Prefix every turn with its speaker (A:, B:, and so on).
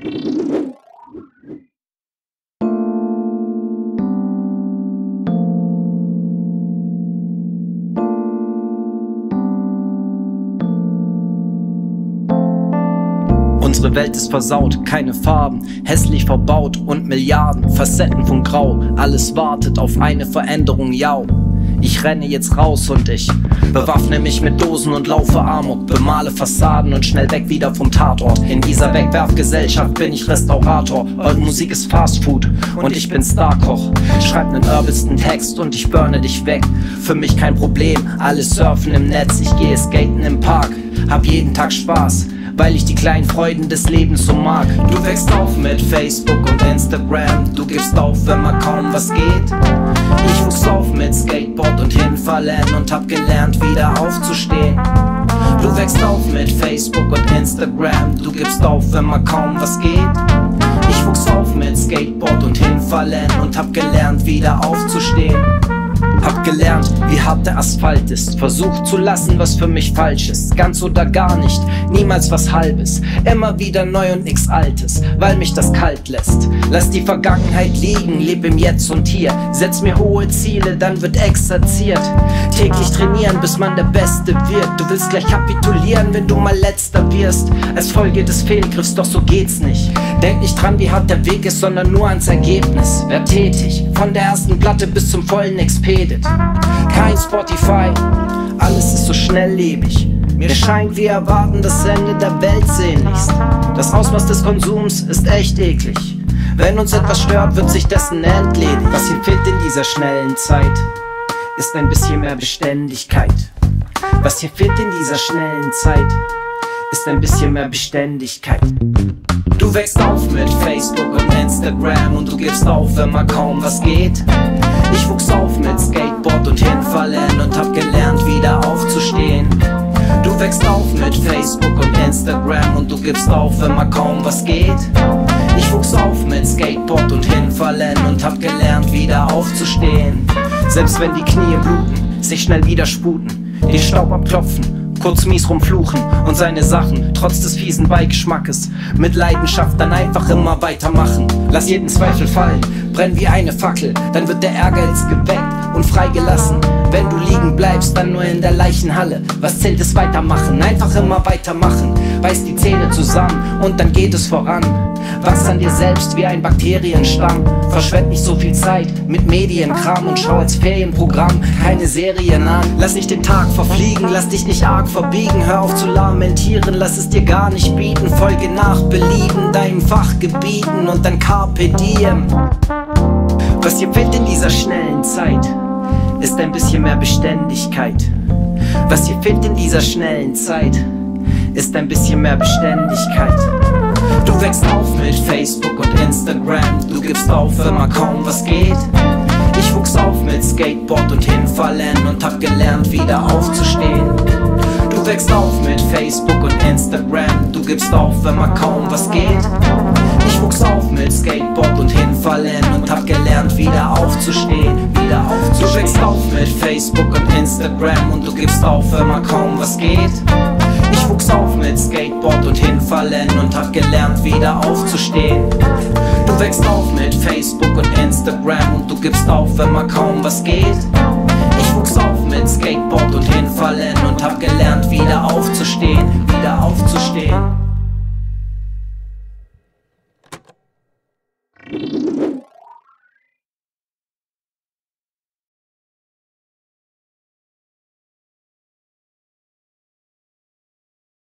A: Unsere Welt ist versaut, keine Farben, hässlich verbaut und Milliarden Facetten von Grau. Alles wartet auf eine Veränderung, ja. Ich renne jetzt raus und ich bewaffne mich mit Dosen und laufe Amok, bemale Fassaden und schnell weg wieder vom Tatort. In dieser Wegwerfgesellschaft bin ich Restaurator, eure Musik ist Fastfood und ich bin Starkoch. Schreib nen urbansten Text und ich burne dich weg. Für mich kein Problem, alles surfen im Netz, ich gehe skaten im Park, hab jeden Tag Spaß, weil ich die kleinen Freuden des Lebens so mag. Du wächst auf mit Facebook und Instagram, du gibst auf, wenn mal kaum was geht. Ich wuchs auf mit Skateboard und Hinfallen und hab gelernt, wieder aufzustehen. Du wächst auf mit Facebook und Instagram, du gibst auf, wenn mal kaum was geht. Ich wuchs auf mit Skateboard und Hinfallen und hab gelernt, wieder aufzustehen. Hab gelernt, wie hart der Asphalt ist, versucht zu lassen, was für mich falsch ist. Ganz oder gar nicht, niemals was Halbes, immer wieder neu und nix Altes, weil mich das kalt lässt. Lass die Vergangenheit liegen, leb im Jetzt und Hier. Setz mir hohe Ziele, dann wird exerziert. Täglich trainieren, bis man der Beste wird. Du willst gleich kapitulieren, wenn du mal Letzter wirst. Als Folge des Fehlgriffs, doch so geht's nicht. Denk nicht dran, wie hart der Weg ist, sondern nur ans Ergebnis. Werd tätig, von der ersten Platte bis zum vollen Expedit. Kein Spotify, alles ist so schnelllebig. Mir scheint, wir erwarten das Ende der Welt sehnlichst. Das Ausmaß des Konsums ist echt eklig. Wenn uns etwas stört, wird sich dessen entledigt. Was hier fehlt in dieser schnellen Zeit, ist ein bisschen mehr Beständigkeit. Was hier fehlt in dieser schnellen Zeit, ist ein bisschen mehr Beständigkeit. Du wächst auf mit Facebook und Instagram und du gibst auf, wenn mal kaum was geht. Ich wuchs auf mit Skateboard und Hinfallen und hab gelernt, wieder aufzustehen. Du wächst auf mit Facebook und Instagram und du gibst auf, wenn mal kaum was geht. Ich wuchs auf mit Skateboard und Hinfallen und hab gelernt, wieder aufzustehen. Selbst wenn die Knie bluten, sich schnell wieder sputen, den Staub abklopfen, kurz mies rumfluchen und seine Sachen, trotz des fiesen Beigeschmackes, mit Leidenschaft dann einfach immer weitermachen. Lass jeden Zweifel fallen, brenn wie eine Fackel, dann wird der Ehrgeiz geweckt und freigelassen. Wenn du liegen bleibst, dann nur in der Leichenhalle. Was zählt, ist weitermachen, einfach immer weitermachen. Beiß die Zähne zusammen und dann geht es voran. Wachs an dir selbst wie ein Bakterienstamm. Verschwend nicht so viel Zeit mit Medienkram und schau als Ferienprogramm keine Serien an. Lass nicht den Tag verfliegen, lass dich nicht arg verbiegen. Hör auf zu lamentieren, lass es dir gar nicht bieten. Folge nach Belieben deinen Fachgebieten und dann Carpe Diem. Was hier fehlt in dieser schnellen Zeit, ist ein bisschen mehr Beständigkeit. Was hier fehlt in dieser schnellen Zeit, ist ein bisschen mehr Beständigkeit. Du wächst auf mit Facebook und Instagram, du gibst auf, wenn mal kaum was geht. Ich wuchs auf mit Skateboard und Hinfallen und hab gelernt, wieder aufzustehen. Du wächst auf mit Facebook und Instagram, du gibst auf, wenn mal kaum was geht. Ich wuchs auf mit Skateboard und Hinfallen und hab gelernt, wieder aufzustehen, wieder aufzustehen. Du wächst auf mit Facebook und Instagram und du gibst auf, wenn mal kaum was geht. Ich wuchs auf mit Skateboard und Hinfallen und hab gelernt, wieder aufzustehen. Du wächst auf mit Facebook und Instagram und du gibst auf, wenn mal kaum was geht. Ich wuchs auf mit Skateboard und Hinfallen und hab gelernt, wieder aufzustehen, wieder aufzustehen.